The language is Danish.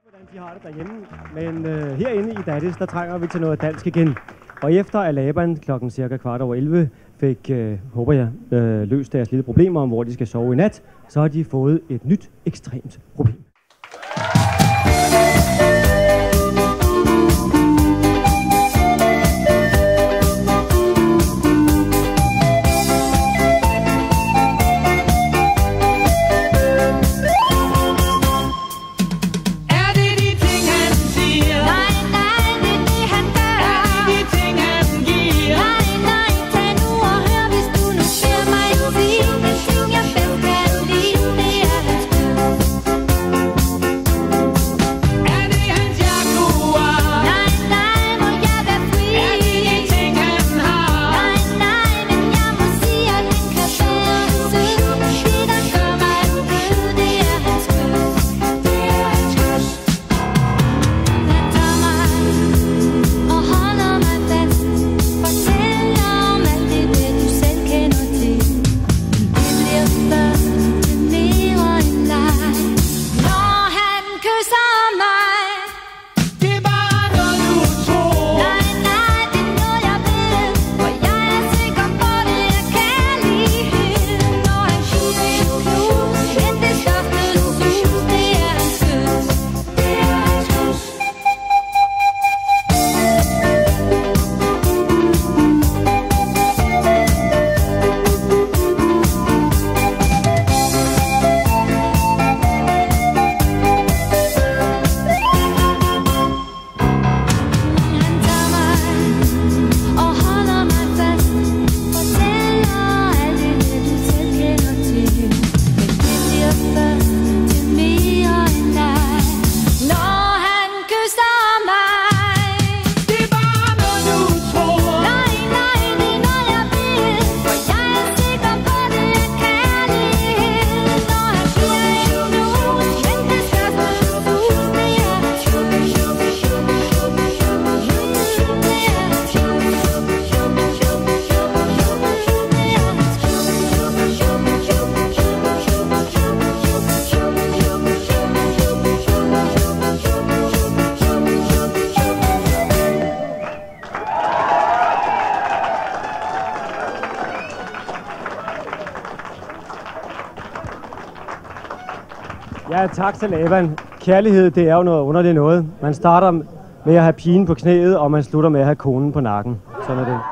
Hvordan de har det derhjemme, men herinde i Danish, der trænger vi til noget dansk igen. Og efter at Laban klokken cirka 11:15 fik, håber jeg, løst deres lille problemer om, hvor de skal sove i nat, så har de fået et nyt ekstremt problem. Ja, tak til Laban. Kærlighed, det er jo noget underligt noget. Man starter med at have pigen på knæet, og man slutter med at have konen på nakken. Sådan er det.